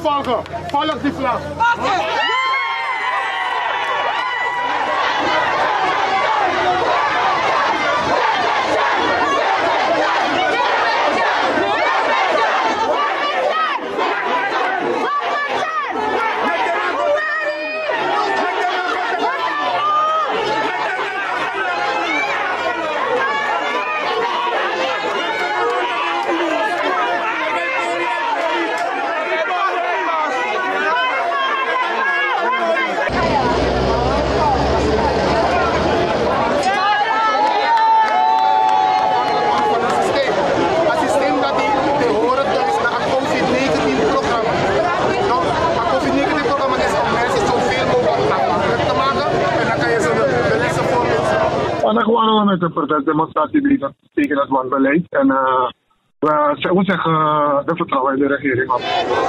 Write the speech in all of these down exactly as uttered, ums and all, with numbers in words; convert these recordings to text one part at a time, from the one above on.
volgen. Volg die vlag. Vandaag waren we met de protestdemonstratie tegen het wanbeleid en uh, we, we zeggen uh, de vertrouwen in de regering op.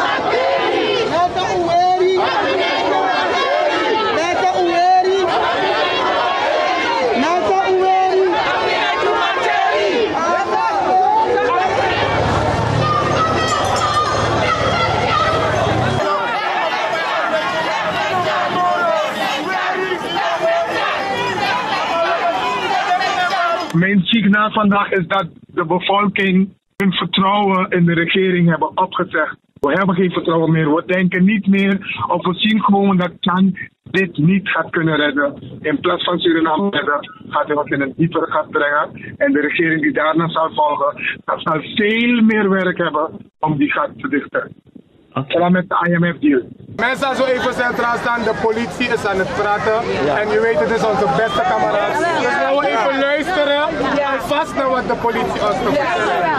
Mijn signaal vandaag is dat de bevolking hun vertrouwen in de regering hebben opgezegd. We hebben geen vertrouwen meer. We denken niet meer of we zien gewoon dat Chan dit niet gaat kunnen redden. In plaats van Suriname redden, gaat hij wat in een diepere gat brengen. En de regering die daarna zal volgen, dat zal veel meer werk hebben om die gat te dichten. Okay. Met de I M F-deal. Mensen zo even centraal staan, de politie is aan het praten. Ja. En je weet, het is onze beste kameraad. Dus gaan we even luisteren en vast naar wat de politie ons te vertellen.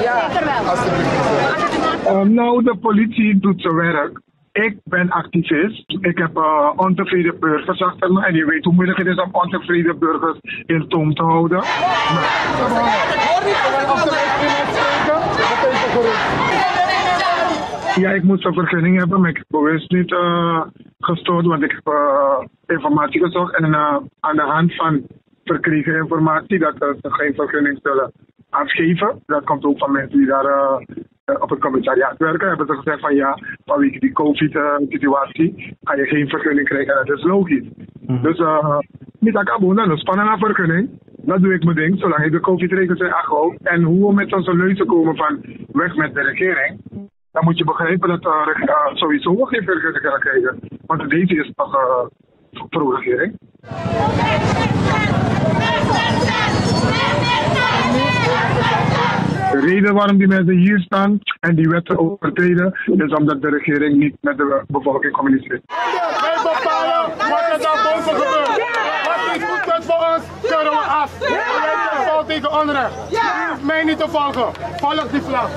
Ja. Um, nou, de politie doet zijn werk. Ik ben activist. Ik heb uh, ontevreden burgers achter me. En je weet hoe moeilijk het is om ontevreden burgers in toom te houden. Ja, ik moest een vergunning hebben, maar ik heb bewust niet uh, gestoord, want ik heb uh, informatie gezocht. En uh, aan de hand van verkregen informatie dat uh, ze geen vergunning zullen afgeven. Dat komt ook van mensen die daar uh, uh, op het commissariaat werken. Hebben ze gezegd van ja, vanwege die COVID-situatie uh, ga je geen vergunning krijgen. En dat is logisch. Mm-hmm. Dus uh, niet dat ik dan een spannende vergunning. Dat doe ik mijn ding, zolang ik de COVID-regels in acht houd. En hoe we met onze leuzen komen van weg met de regering. Dan moet je begrijpen dat uh, uh, sowieso we geen vergunning gaan krijgen. Want deze is toch uh, pro-regering. De reden waarom die mensen hier staan en die wetten overtreden, is omdat de regering niet met de bevolking communiceert. Wij bepalen wat er daar boven gebeurt. Wat is goed voor ons, keuren we af. En wij zijn fout tegen onrecht. Je hoeft mij niet te volgen. Volg die vlag.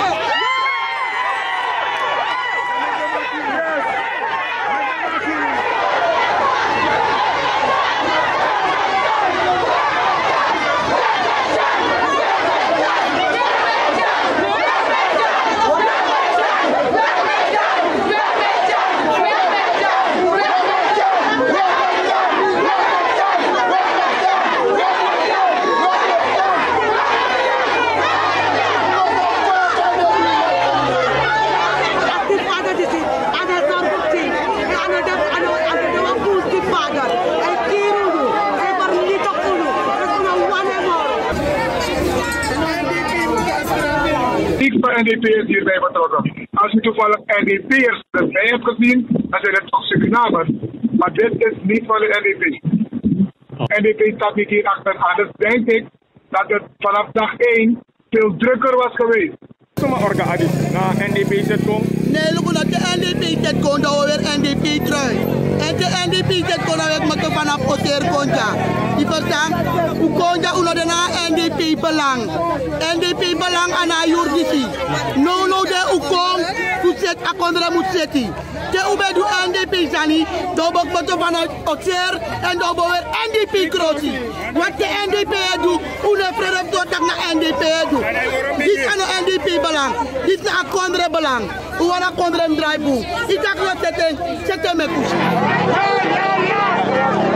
N D P'ers hierbij betrokken. Als je toevallig N D P'ers erbij hebt gezien, dan zijn het toch Surinamers. Maar dit is niet van de N D P. N D P staat niet hier achter. Anders denk ik dat het vanaf dag één veel drukker was geweest. Zomaar orga adis na N D P zet kom? Nee, look dat de N D P zet kom, dan weer N D P trui. En de N D P zet kom, dan weer met de vanaf Oter Konja. Die verstaan? Hoe Konja uno de na N D P belang. N D P belang aan haar jurdisi. No, no, de u kom, u zet akondra moet zetten. De u bij de N D P zani, dan bok met de vanuit Oter en dan weer N D P krosi. Wat de N D P doet, hoe de vrede doet dat naar N D P doet. Dit is aan de N D P belang. Dit is een akondra belang. U want akondra draaiboek. Ik dacht dat het een, zet hem met